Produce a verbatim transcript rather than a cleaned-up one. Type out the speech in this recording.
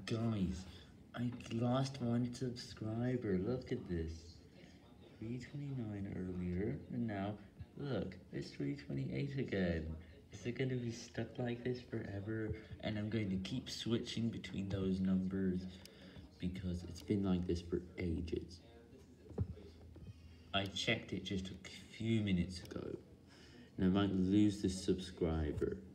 Guys, I lost one subscriber, look at this. three twenty-nine earlier, and now, look, it's three twenty-eight again. Is it going to be stuck like this forever? And I'm going to keep switching between those numbers, because it's been like this for ages. I checked it just a few minutes ago, and I might lose this subscriber.